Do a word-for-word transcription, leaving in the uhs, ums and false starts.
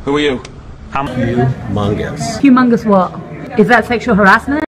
Who are you? I'm humongous. Humongous what? Is that sexual harassment?